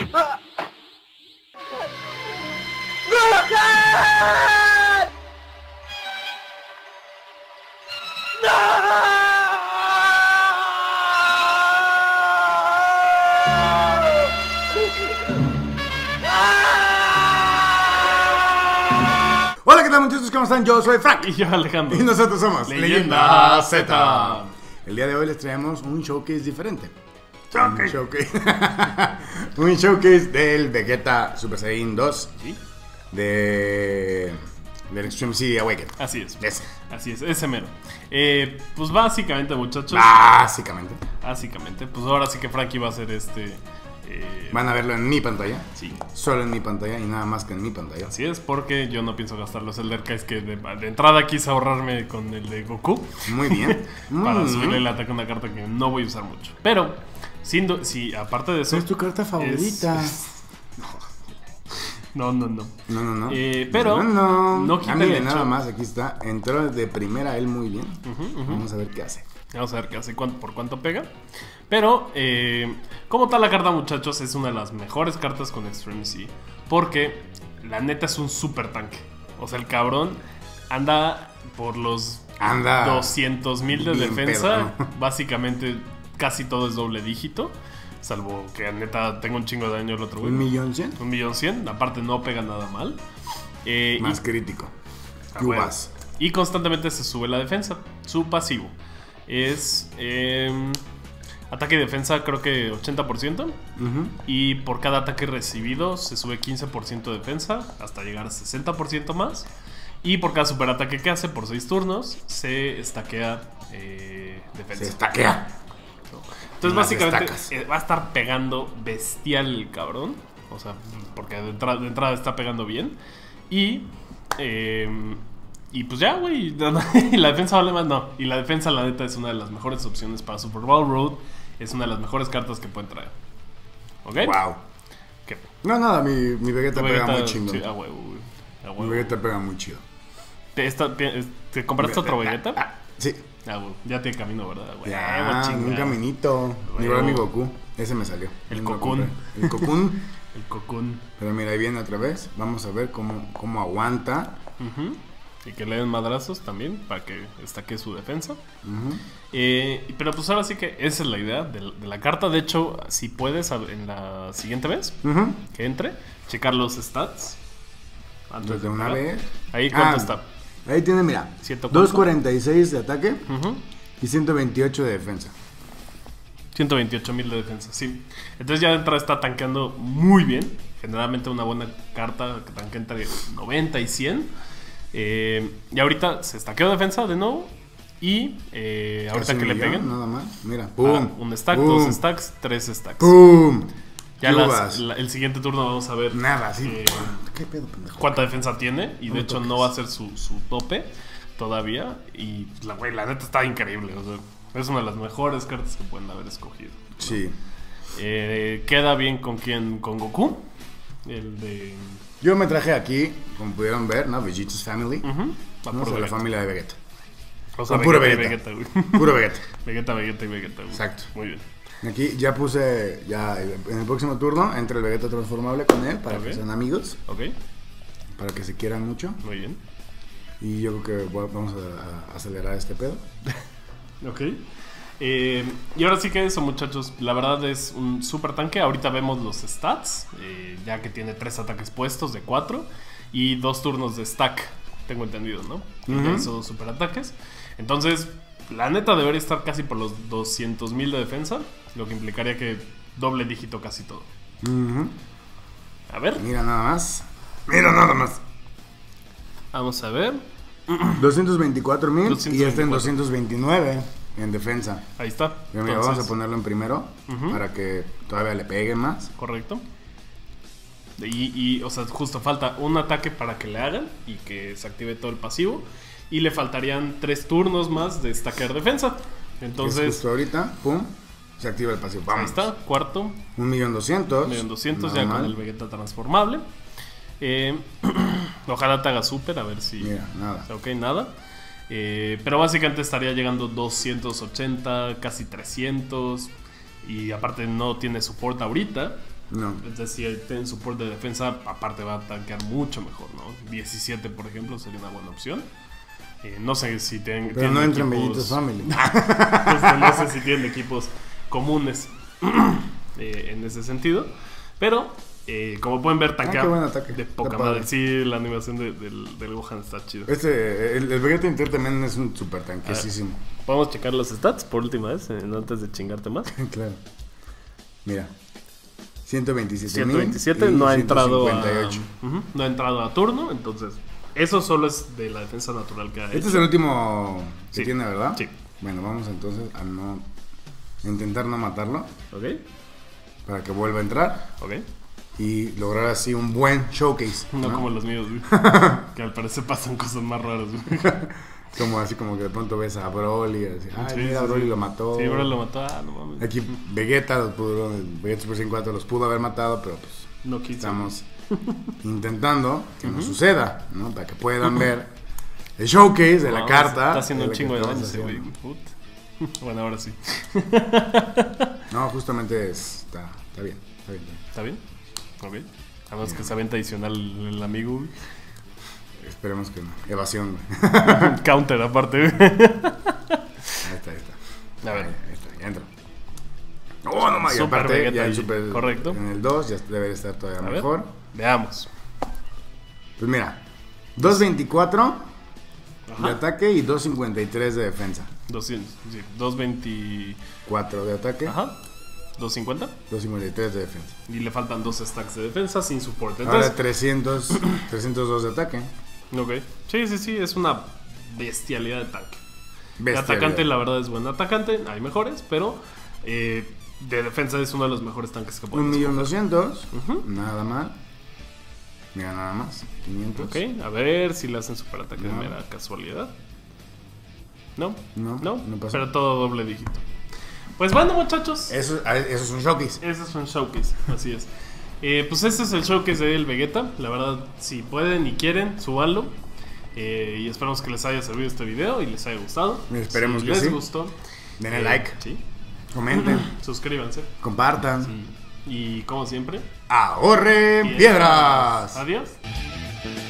Hola, ¿qué tal, muchachos? ¿Cómo están? Yo soy Frank. Y yo, Alejandro. Y nosotros somos Leyenda Z. El día de hoy les traemos un showcase diferente. Showcase. Un showcase del Vegeta Super Saiyan 2. ¿Sí? Del Extreme C Awaken. Así es. Ese. Así es, ese mero. Pues básicamente, muchachos. Básicamente. Pues ahora sí que Frankie va a hacer Van a verlo en mi pantalla. Sí. Solo en mi pantalla y nada más que en mi pantalla. Así es, porque yo no pienso gastar los Eldercase que de entrada quise ahorrarme con el de Goku. Muy bien. Para subirle el ataque a una carta que no voy a usar mucho. Pero, si aparte de eso. Es tu carta favorita. No. Pero no quita el hecho. Nada más, aquí está. Entró de primera él muy bien. Vamos a ver qué hace. Vamos a ver qué hace, por cuánto pega. Pero, como tal la carta, muchachos, es una de las mejores cartas con Extreme C. Porque la neta es un super tanque. O sea, el cabrón anda por los 200,000 de defensa. Pedo, ¿no? Básicamente casi todo es doble dígito. Salvo que neta tengo un chingo de daño el otro güey. 1,100,000. 1,100,000. Aparte no pega nada mal. Más crítico. Bueno, y constantemente se sube la defensa. Su pasivo es ataque y defensa, creo que 80%. Y por cada ataque recibido se sube 15% de defensa hasta llegar a 60% más. Y por cada superataque que hace por 6 turnos se estaquea defensa. Se estaquea. Entonces básicamente va a estar pegando bestial el cabrón. O sea, porque de entrada está pegando bien. Y pues ya, güey. Y la defensa vale más, no. Y la defensa, la neta, es una de las mejores opciones para Super Bowl Road. Es una de las mejores cartas que pueden traer. ¿Ok? Wow. ¿Qué? No, nada, mi Vegeta pega muy chingón. Sí, a huevo, güey. Mi Vegeta pega muy chido. ¿Te compraste otro Vegeta? Sí. Ah, güey. Ya tiene camino, ¿verdad? Güey, un caminito. Igual mi Goku. Ese me salió. El Cocoon. El Cocoon. El Cocoon. Pero mira, ahí viene otra vez. Vamos a ver cómo aguanta. Y que le den madrazos también para que estaque su defensa. Pero pues ahora sí que esa es la idea de la carta. De hecho, si puedes en la siguiente vez que entre, checar los stats. Antes de una vez. Ahí cuánto está. Ahí tiene, mira, 246 de ataque y 128 de defensa. 128,000 de defensa, sí. Entonces ya de entrada está tanqueando muy bien. Generalmente una buena carta que tanquea entre 90 y 100. Y ahorita se estaqueó defensa de nuevo. Y ahorita que le peguen, nada más. Mira, pum. Un stack, 2 stacks, 3 stacks. ¡Pum! Ya el siguiente turno vamos a ver. Nada, así. ¿Qué pedo, pendejo? Cuánta defensa tiene. Y de hecho no va a ser su tope todavía. Y la neta está increíble. O sea, es una de las mejores cartas que pueden haber escogido, ¿no? Sí. Queda bien con quién, con Goku. El de. Yo me traje aquí, como pudieron ver, ¿no? Vegeta's Family. Vamos a la familia de Vegeta. O sea, puro Vegeta, güey. Puro Vegeta. Vegeta, güey. Exacto. Muy bien. Aquí ya puse, en el próximo turno, entra el Vegeta transformable con él para que sean amigos. Ok. Para que se quieran mucho. Muy bien. Y yo creo que vamos a acelerar este pedo. Ok. Y ahora sí que eso, muchachos. La verdad es un super tanque. Ahorita vemos los stats. Ya que tiene 3 ataques puestos de 4. Y 2 turnos de stack. Tengo entendido, ¿no? Ya hizo super ataques. Entonces, la neta debería estar casi por los 200,000 de defensa. Lo que implicaría que doble dígito casi todo. A ver. Mira nada más. Vamos a ver. 224,000 y está en 229 en defensa. Ahí está. Pero mira, vamos a ponerlo en primero para que todavía le pegue más. Correcto. Y, o sea, justo falta un ataque para que le hagan y que se active todo el pasivo. Y le faltarían 3 turnos más de stackear defensa. Entonces, justo ahorita, pum, se activa el pasivo. Vamos. Ahí está, cuarto. 1,200,000. 1,200,000 ya con el Vegeta transformable. Ojalá te haga super, a ver si. Mira, nada. Ok, nada. Pero básicamente estaría llegando 280, casi 300. Y aparte no tiene support ahorita. No. Es decir, tienen support de defensa, aparte va a tanquear mucho mejor, ¿no? 17, por ejemplo, sería una buena opción. No sé si tienen. Pero no entran Bellitos Family. No sé si tienen equipos comunes en ese sentido. Pero, como pueden ver, tanquea qué buen ataque. de poca Está madre. padre. Sí, la animación del Gohan está chido. El Vegeta Inter también es un super tanquecísimo. Podemos checar los stats por última vez, antes de chingarte más. Claro. Mira. 127. 127 no ha entrado a, 158. no ha entrado a turno, entonces eso solo es de la defensa natural que ha hecho. Este es el último que Sí. tiene, ¿verdad? Sí. Bueno, vamos entonces a intentar no matarlo Ok, para que vuelva a entrar ok. y lograr así un buen showcase. No como los míos, güey. Que al parecer pasan cosas más raras, güey. Como así como que de pronto ves a Broly y así, ay, Sí, mira, sí, Broly sí. lo mató. Sí, Broly lo mató, no mames. Aquí Vegeta Vegeta Super Saiyan 4 los pudo haber matado, pero pues No quiso. estamos intentando que no suceda, ¿no? Para que puedan ver el showcase de la No, carta. Está haciendo un la que chingo de daño estamos ese güey. haciendo. Puta. Bueno, ahora sí. No, justamente está bien, está bien. ¿Está bien? Ok. A menos que se aventa adicional el amigo, güey. Esperemos que no. Evasión, güey. Counter aparte, güey. Ahí está. A ver. Ahí está, ya entra. Oh, no más. Y Super aparte, Vegeta ya en ahí, Super. correcto. En el 2 ya debe estar todavía A ver. mejor. Veamos. Pues mira, 224 de Ajá. ataque y 253 de defensa. 200, sí, 220. 4 de ataque, Ajá. 250. 253 de defensa. Y le faltan 2 stacks de defensa sin soporte. Ahora Entonces, 302 de ataque. ok. Sí, es una bestialidad de tanque. De Bestia, atacante, vida. la verdad es buen atacante. Hay mejores, pero de defensa es uno de los mejores tanques que pueden 1.200.000, nada mal. Mira, nada más. 500. Ok, a ver si le hacen super ataque de No. mera casualidad. No, No pasó. pero todo doble dígito. Pues bueno, muchachos, Eso es un showcase. ese es un showcase, así es. Pues este es el showcase del Vegeta. La verdad, si pueden y quieren, súbanlo. Y esperamos que les haya servido este video y les haya gustado. Esperemos si que les sí. gustó, Denle like, sí, comenten, suscríbanse. compartan. Y como siempre, ¡Ahorren piedras! Adiós.